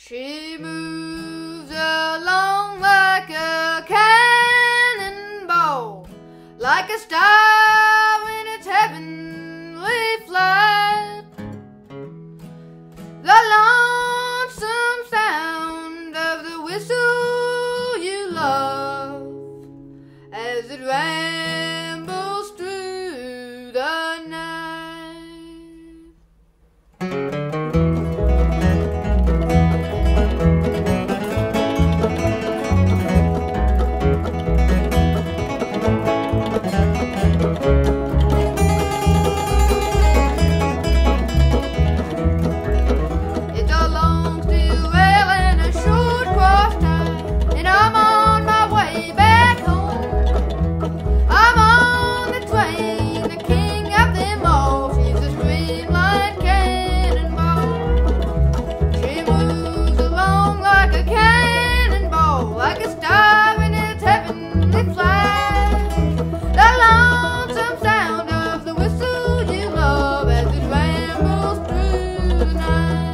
She moves along like a cannonball, like a star in its heavenly flight. The lonesome sound of the whistle you love as it rambles through the night. Sound of the whistle you love as it rambles through the night.